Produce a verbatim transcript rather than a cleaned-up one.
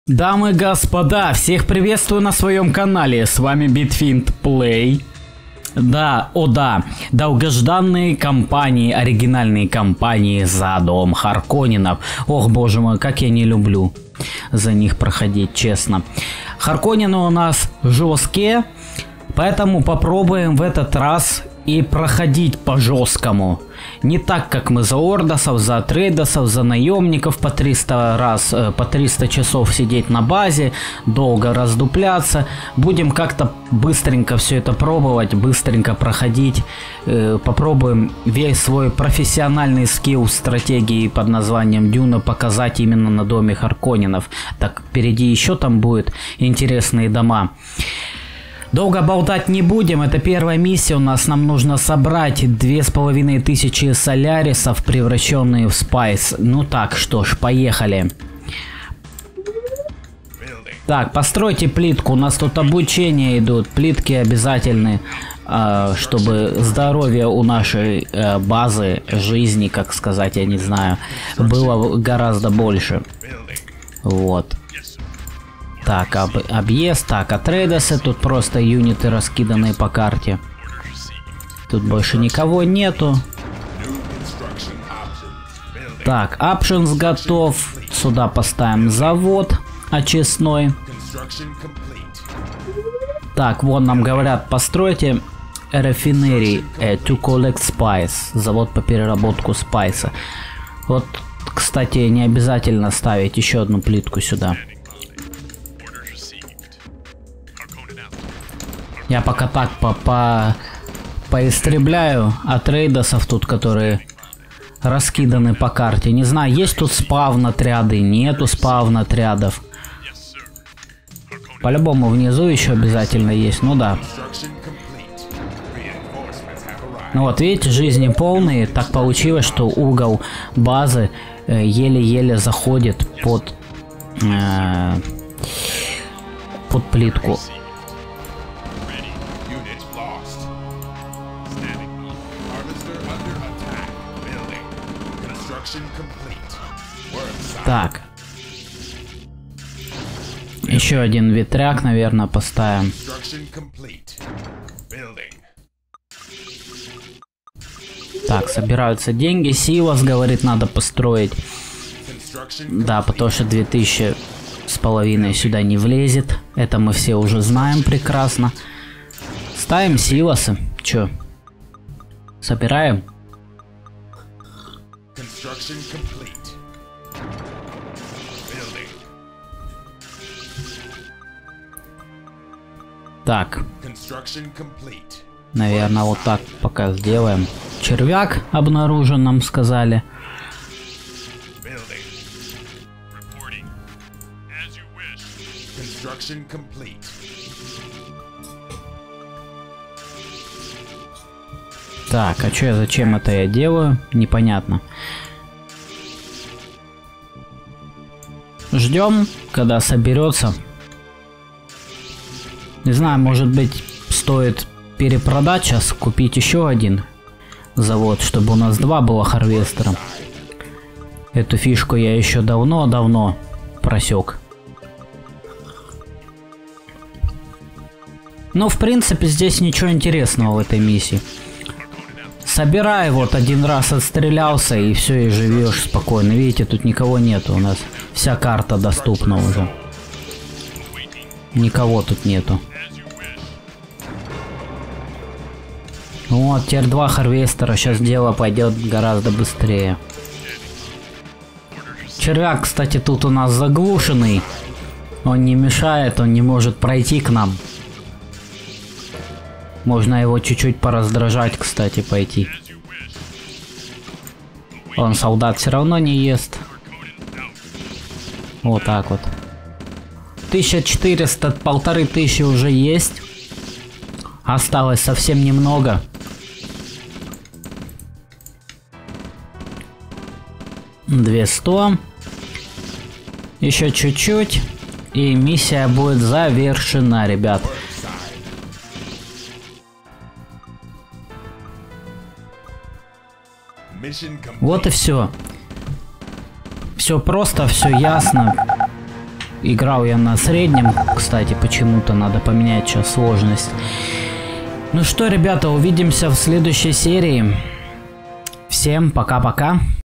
Дамы и господа, всех приветствую на своем канале, с вами Bitfiend Play. Да, о да, долгожданные кампании, оригинальные кампании за дом Харконненов. Ох, боже мой, как я не люблю за них проходить, честно. Харконнены у нас жесткие, поэтому попробуем в этот раз и проходить по жесткому. Не так, как мы за ордосов, за трейдосов, за наемников по триста раз, по триста часов сидеть на базе, долго раздупляться. Будем как-то быстренько все это пробовать, быстренько проходить. Попробуем весь свой профессиональный скилл стратегии под названием Дюна показать именно на доме Харконненов. Так, впереди еще там будут интересные дома. Долго болтать не будем, это первая миссия у нас, нам нужно собрать две с половиной тысячи солярисов, превращенные в спайс. Ну так, что ж, поехали. Так, постройте плитку, у нас тут обучение идут, плитки обязательны, чтобы здоровье у нашей базы жизни, как сказать, я не знаю, было гораздо больше. Вот. Так, об, объезд, так, а трейдерсы, тут просто юниты раскиданные по карте. Тут больше никого нету. Так, options готов. Сюда поставим завод очистной. Так, вон нам говорят, постройте refinery to collect spice. Завод по переработку спайса. Вот, кстати, не обязательно ставить еще одну плитку сюда. Я пока так по по поистребляю от рейдосов тут, которые раскиданы по карте. Не знаю, есть тут спавн отряды, нету спавн отрядов. По-любому внизу еще обязательно есть, ну да. Ну вот, видите, жизни полные. Так получилось, что угол базы еле-еле э, заходит под, э, под плитку. Так. Еще один ветряк, наверное, поставим. Так, собираются деньги. Силос, говорит, надо построить. Да, потому что две тысячи с половиной сюда не влезет. Это мы все уже знаем прекрасно. Ставим силосы. Че? Собираем? Так. Наверное, вот так пока сделаем. Червяк обнаружен, нам сказали. Так, а что, зачем это я делаю? Непонятно. Ждем, когда соберется. Не знаю, может быть, стоит перепродать сейчас, купить еще один завод, чтобы у нас два было харвестера. Эту фишку я еще давно-давно просек. Но, в принципе, здесь ничего интересного в этой миссии. Собирай, вот один раз отстрелялся, и все, и живешь спокойно. Видите, тут никого нету, у нас вся карта доступна уже. Никого тут нету. Вот, теперь два харвестера, сейчас дело пойдет гораздо быстрее. Червяк, кстати, тут у нас заглушенный. Он не мешает, он не может пройти к нам. Можно его чуть-чуть пораздражать, кстати, пойти. Он солдат все равно не ест. Вот так вот. тысяча четыреста, полторы тысячи уже есть. Осталось совсем немного. двести. Еще чуть-чуть. И миссия будет завершена, ребят. Вот и все. Все просто, все ясно. Играл я на среднем, кстати, почему-то надо поменять сейчас сложность. Ну что, ребята, увидимся в следующей серии. Всем пока-пока.